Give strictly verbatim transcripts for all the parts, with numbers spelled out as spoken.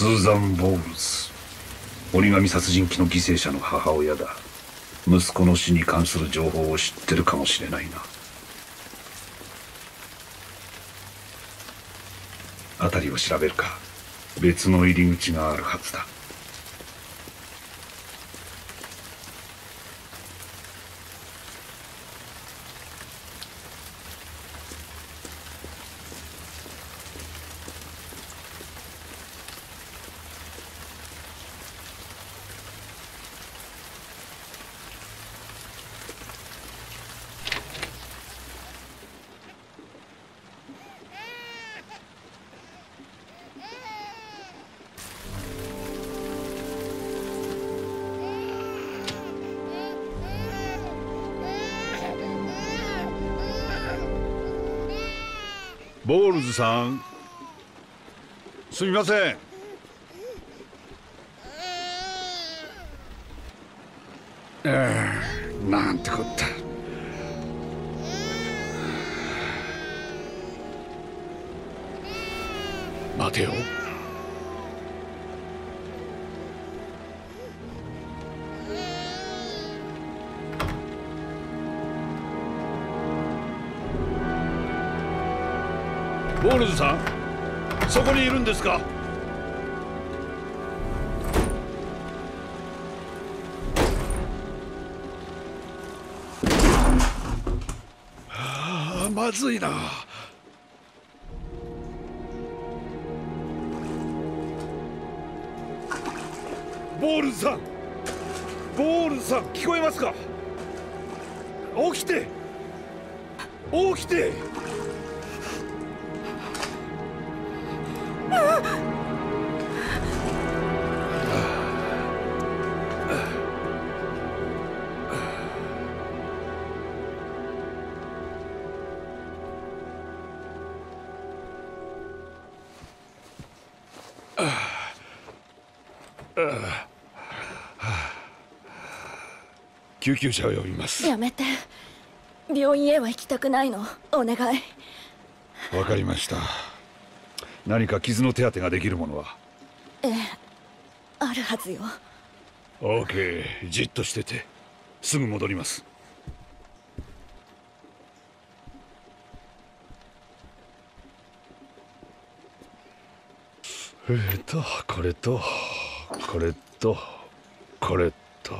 スーザン・ボールズ、折り紙殺人鬼の犠牲者の母親だ。息子の死に関する情報を知ってるかもしれないな。辺りを調べるか。別の入り口があるはずだ。ボールズさん、すみません。ああ、なんてこった。待てよ。ボールズさん、そこにいるんですか？はあ、まずいな。ボールズさん、ボールズさん、聞こえますか？起きて、起きて。救急車を呼びます。 やめて。病院へは行きたくないの。お願い。 わかりました。何か傷の手当てができるものは？ ええ、あるはずよ。 オーケー、じっとしてて。すぐ戻ります。えっとこれとこれとこれと。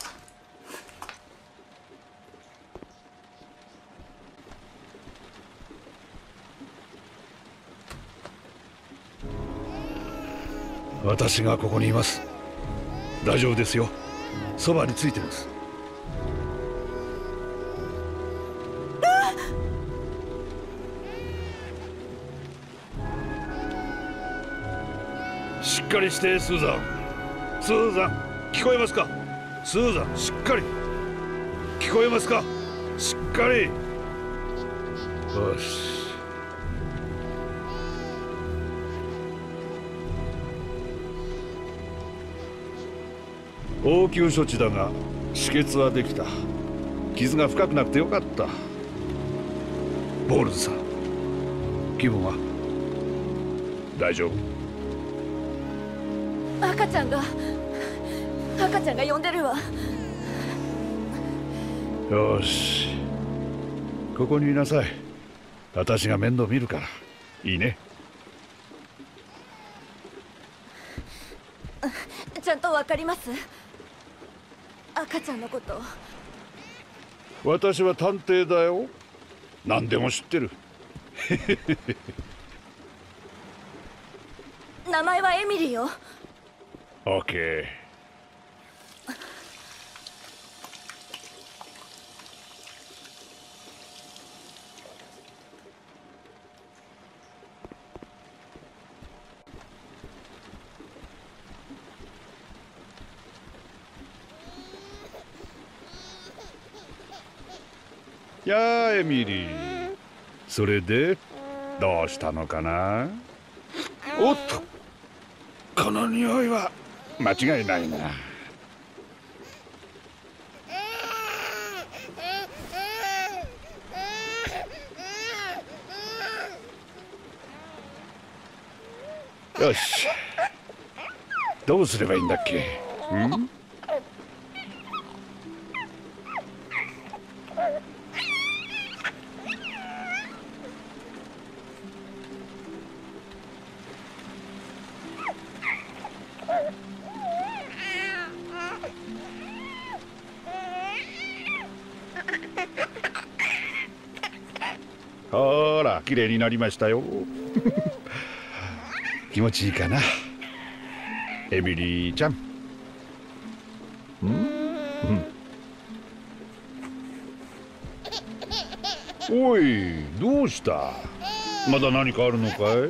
私がここにいます。大丈夫ですよ。そばについてます。しっかりして、スーザン。スーザン、聞こえますか？スーザン、しっかり。聞こえますか？しっかり。よし。応急処置だが止血はできた。傷が深くなくてよかった。ボールズさん、気分は大丈夫？ 赤ちゃんが赤ちゃんが呼んでるわ。 よし、ここにいなさい。私が面倒見るから。いいね？ ちゃんとわかります。赤ちゃんのこと。 私は探偵だよ。何でも知ってる。 名前はエミリーよ。 オッケー。やあ、エミリー。それでどうしたのかな？おっと、この匂いは間違いないな。よし、 どうすればいいんだっけ？ん？ほら、綺麗になりましたよ。気持ちいいかな、エミリーちゃん。うん、うん、おい、どうした？まだ何かあるのかい？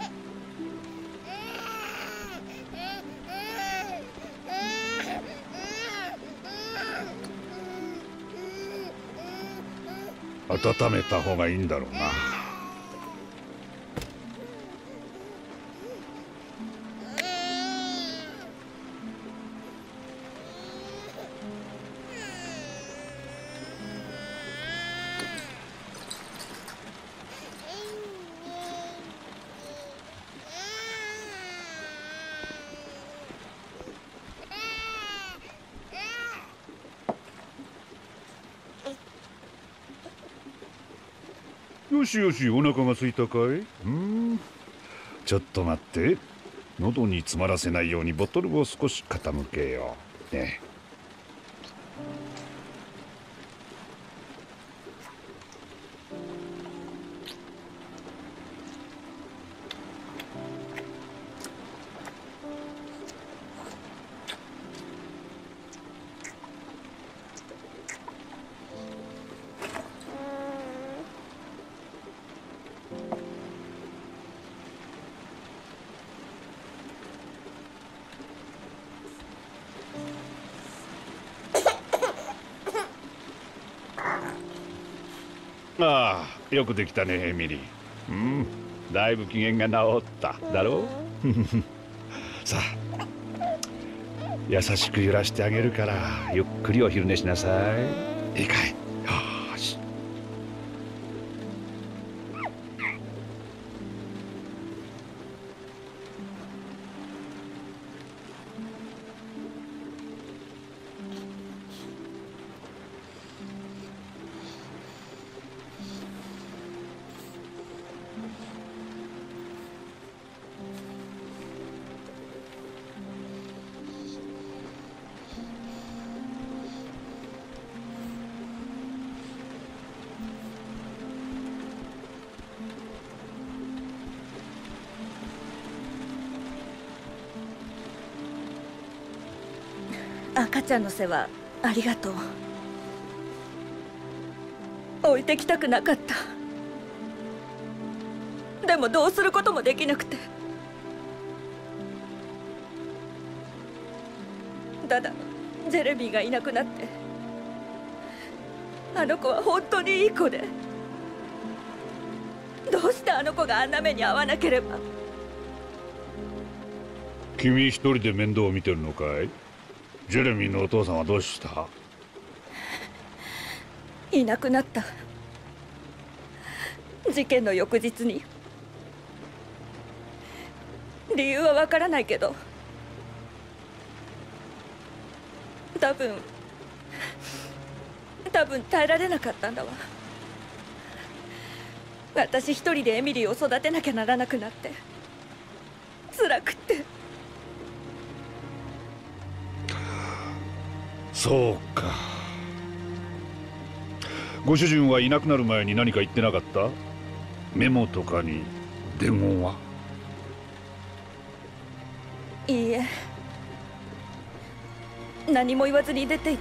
温めた方がいいんだろうな。よしよし、お腹が空いたかい？うん、ちょっと待って。喉に詰まらせないようにボトルを少し傾けようね。ああ、よくできたね、エミリー。うん、だいぶ機嫌が治っただろう。さあ、優しく揺らしてあげるからゆっくりお昼寝しなさい。いいかい？よし。 赤ちゃんの世話ありがとう。置いてきたくなかった。でもどうすることもできなくて。ただジェレミーがいなくなって、あの子は本当にいい子で、どうしてあの子があんな目に遭わなければ。 君一人で面倒を見てるのかい？ジェレミーのお父さんはどうした？ いなくなった。事件の翌日に。理由はわからないけど、多分多分耐えられなかったんだわ。私一人でエミリーを育てなきゃならなくなって、辛くって。 そうか。ご主人はいなくなる前に何か言ってなかった？メモとかに伝言は？ いいえ、何も言わずに出て行って、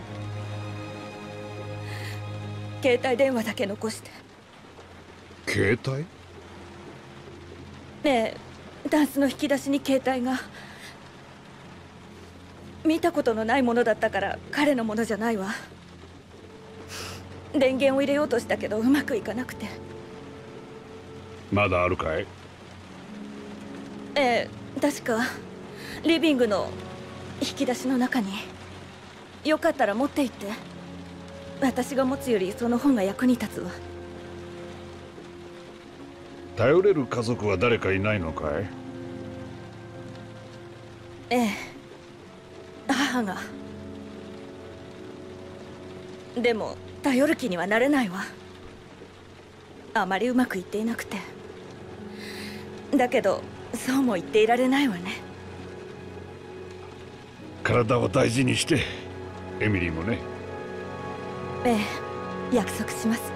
携帯電話だけ残して。 携帯？ ねえ、ダンスの引き出しに携帯が。見たことのないものだったから彼のものじゃないわ。電源を入れようとしたけどうまくいかなくて。 まだあるかい？ ええ、確かリビングの引き出しの中に。よかったら持って行って。私が持つよりその本が役に立つわ。 頼れる家族は誰かいないのかい？ ええ、母が。でも頼る気にはなれないわ。あまりうまくいっていなくて。だけどそうも言っていられないわね。 体を大事にして、エミリーもね。 ええ、約束します。